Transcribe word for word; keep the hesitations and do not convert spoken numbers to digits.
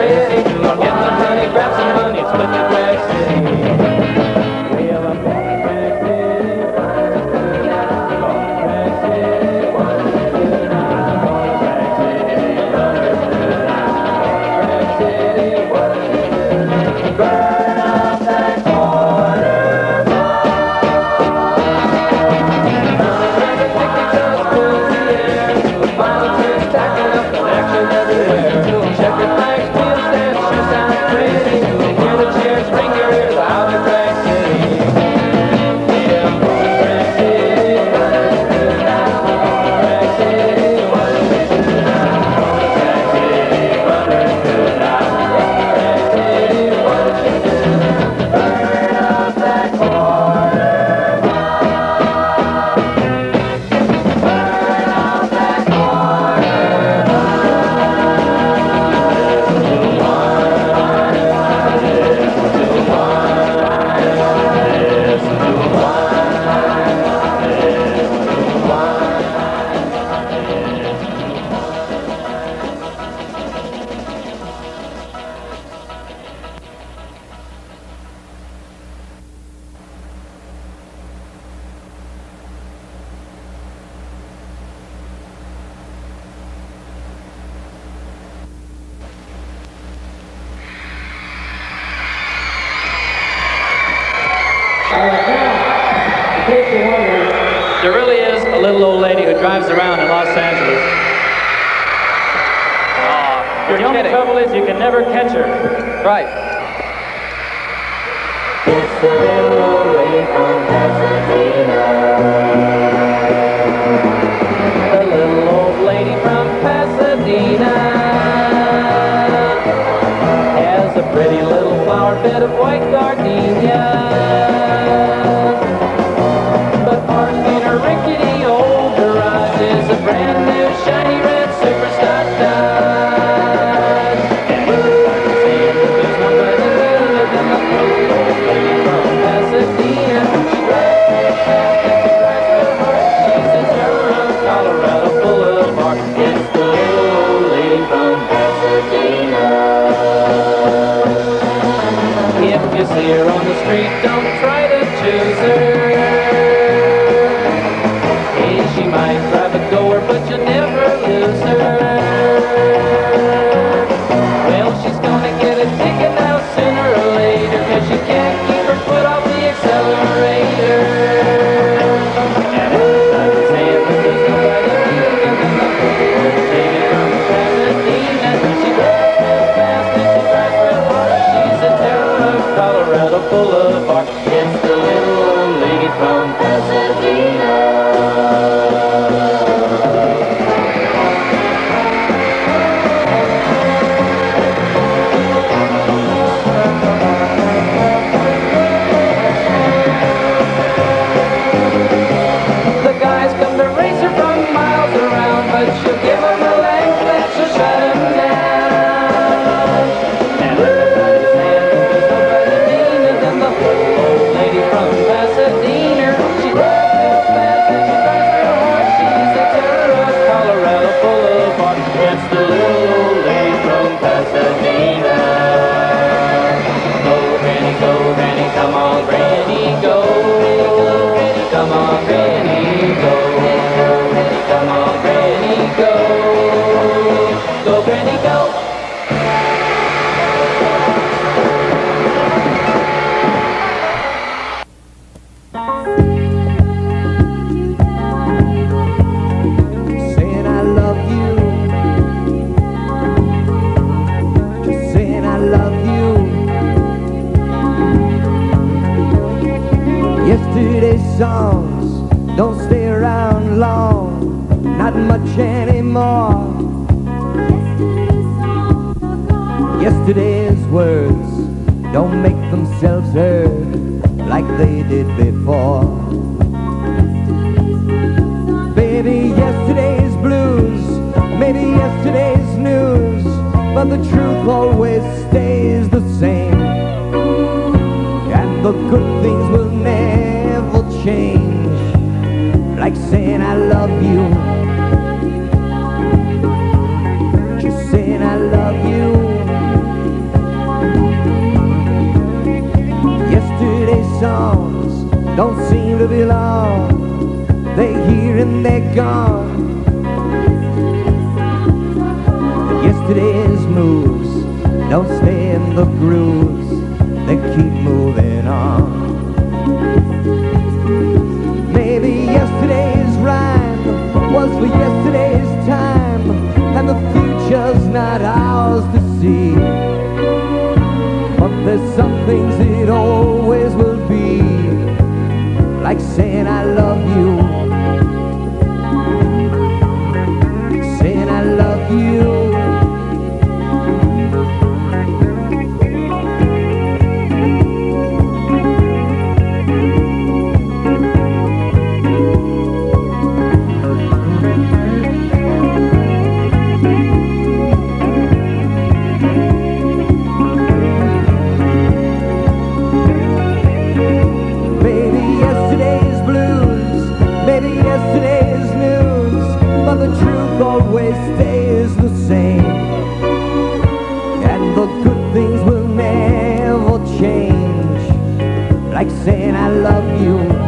City. Get some honey, grab some money, split the Track City. Well, I'm going to Track City, going to Track City, going to Track City, understood. Track City, what is it? Burn up that quarter mile. Traffic tickets just fills the air. Volunteers stacking up and action everywhere. Checkered flags, wheel stands, sure sound crazy. They hear the cheers, ring your ears out in Track City. Yeah, I'm going to Track City, understood now. Track City, what is it now? Track City, understood now. Track City, what is it now? Burn up that quarter mile. Burn up that quarter There really is a little old lady who drives around in Los Angeles. Uh, the only trouble is you can never catch her. Right. It's a little old lady from Pasadena. The little old lady from Pasadena has a pretty little flower bed of white gardenia. But parked in her rickety old garage is a brand new shiny red superstar Dodge. And everybody's saying that there's nobody better than the little old lady from Pasadena. She drives real fast and she drives real hard. She's a terror of Colorado Boulevard. It's the little old lady from Pasadena. If you see her on the street, don't try to choose her. She might drive a goer, but you'll never lose her. Well, she's gonna get a ticket now sooner or later, cause she can't keep her foot off the accelerator. And everybody's saying that there's nobody better than the little old lady from Pasadena. She drives real fast and she drives real hard. She's a terror of Colorado Boulevard. It's the little old lady from Pasadena. Songs don't stay around long, not much anymore. Yesterday's words don't make themselves heard like they did before. Baby, yesterday's blues, maybe yesterday's news, but the truth always stays the same, and the good things will never change, like saying I love you, just saying I love you. to belong. They're here and they're gone. But yesterday's moves don't stay in the grooves. They keep moving on. Maybe yesterday's rhyme was for yesterday's time, and the future's not ours to see. But there's some things it always will be, like saying I love you, saying I love you. Yesterday's news, but the truth always stays the same, and the good things will never change, like saying I love you,